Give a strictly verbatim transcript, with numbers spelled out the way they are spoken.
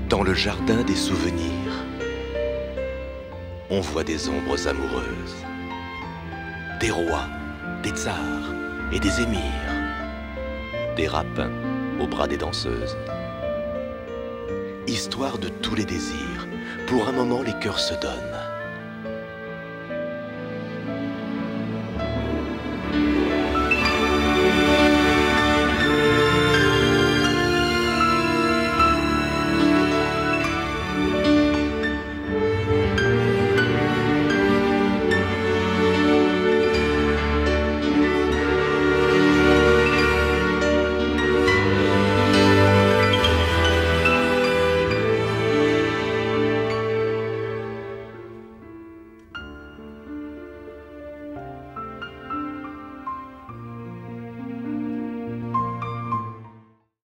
Dans le jardin des souvenirs, on voit des ombres amoureuses, des rois, des tsars et des émirs, des rapins au bras des danseuses. Histoire de tous les désirs, pour un moment les cœurs se donnent.